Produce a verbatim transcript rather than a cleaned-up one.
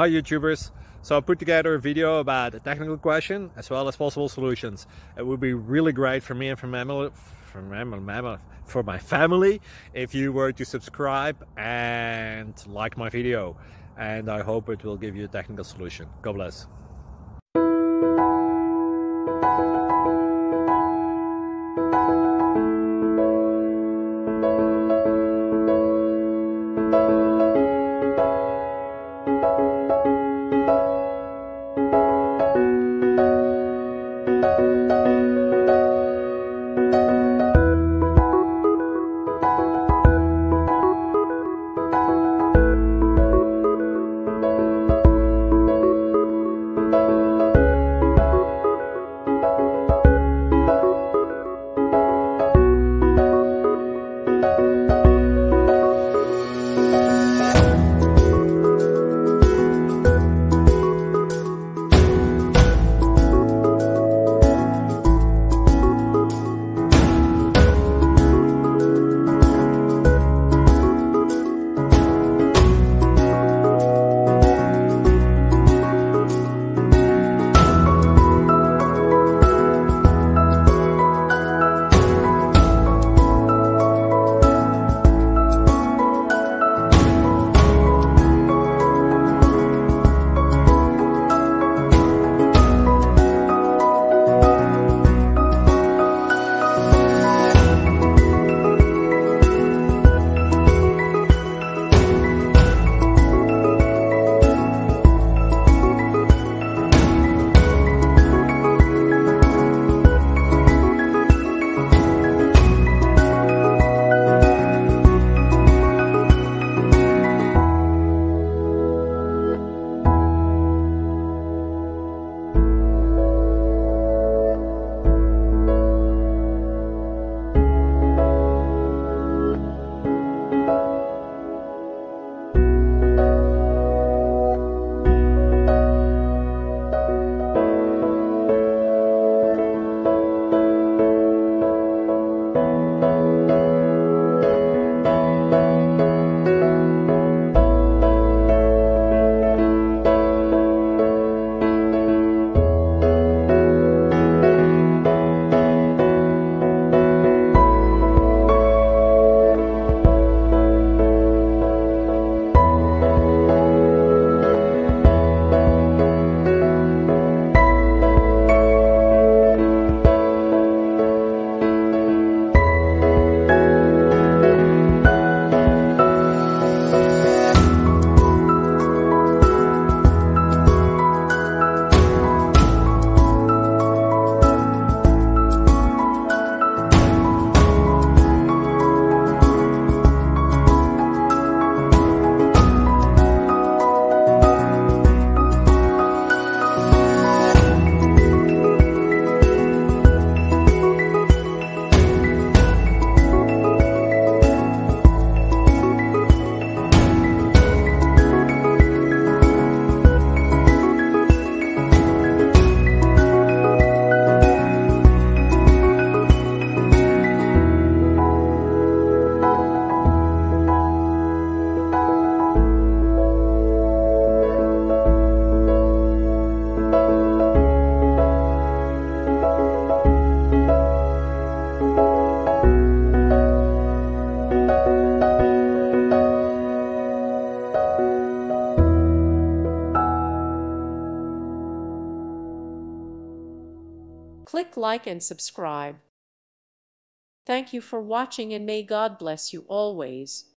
Hi YouTubers, so I put together a video about a technical question as well as possible solutions. It would be really great for me and for, mammal, for, mammal, for my family if you were to subscribe and like my video, and I hope it will give you a technical solution. God bless. Click like and subscribe. Thank you for watching, and may God bless you always.